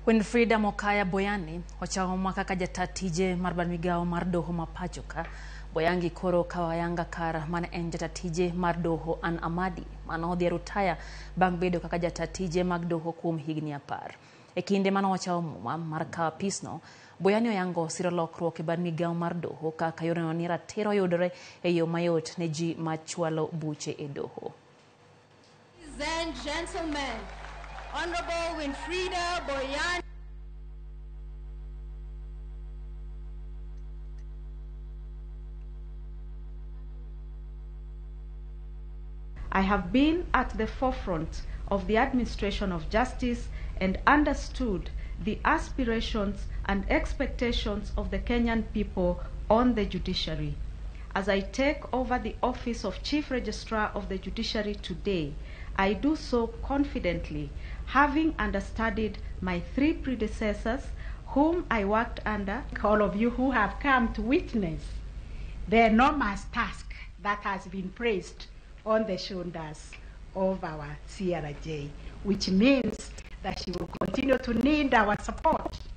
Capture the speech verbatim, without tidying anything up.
Wilfrida Mokaya Boyani, ochamo kaka jataa tije mar migao mar doho ma pachoka. Boyangi koro kawayanga kar mane en jataa tije mar doho an Amadi, mano odhi rutaya bang' bedo kaka jataa tije mag doho kuom higni apar. E kinde mano ochao muma mar kawa pisno, Boyani oyango siro lokruok e bar migao mar doho kaka yoreno ni ratiro yudore e yo mayot ne ji machwalo buche e doho. Ladies and gentlemen, Honorable Wilfrida Boyani. I have been at the forefront of the administration of justice and understood the aspirations and expectations of the Kenyan people on the judiciary. As I take over the office of Chief Registrar of the Judiciary today, I do so confidently, having understudied my three predecessors whom I worked under. All of you who have come to witness the enormous task that has been placed on the shoulders of our C R J, which means that she will continue to need our support